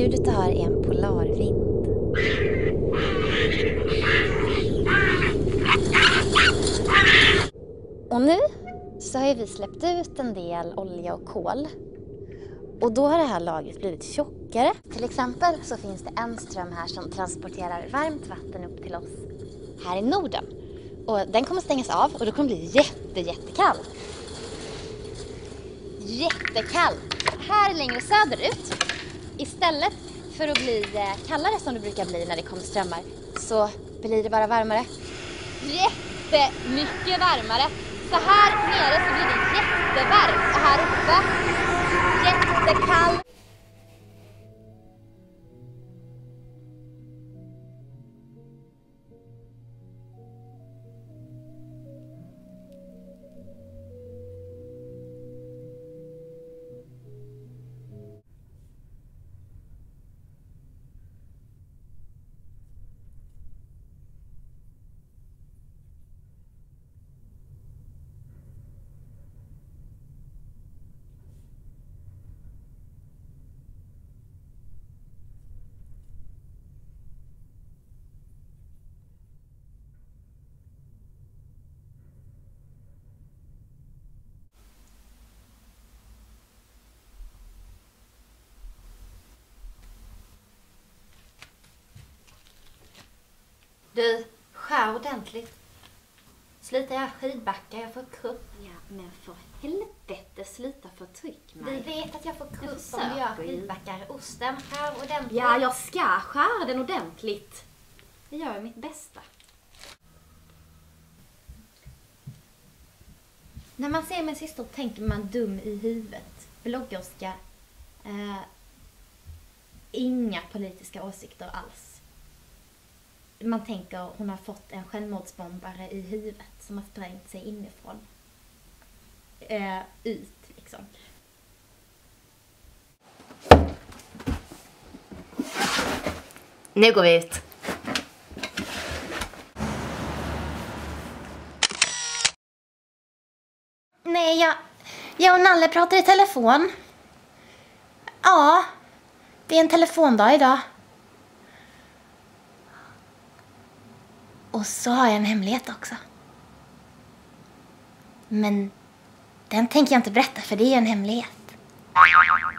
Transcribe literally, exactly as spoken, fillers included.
Ljudet du hör är en polarvind. Och nu så har vi släppt ut en del olja och kol. Och då har det här lagret blivit tjockare. Till exempel så finns det en ström här som transporterar varmt vatten upp till oss här i Norden. Och den kommer stängas av och då kommer det bli jätte, jättekall. Jättekall. Här längre söderut, istället för att bli kallare som det brukar bli när det kommer strömmar, så blir det bara varmare. Jättemycket varmare. Så här nere så blir det jättevarmt och här uppe jättekall. Du, skär ordentligt. Sluta jag skidbacka, jag får krupp. Ja, men för helvete, sluta förtryck mig. Du vet att jag får krupp om du gör skidbackar. Osten, skär ordentligt. Ja, jag ska skära den ordentligt. Jag gör mitt bästa. När man ser min syster tänker man dum i huvudet. Bloggerska. Eh, inga politiska åsikter alls. Man tänker hon har fått en självmordsbombare i huvudet som har sprängt sig inifrån. Eh, ut liksom. Nu går vi ut. Nej, jag, jag och Nalle pratar i telefon. Ja, det är en telefondag idag. Och så har jag en hemlighet också. Men den tänker jag inte berätta för det är en hemlighet.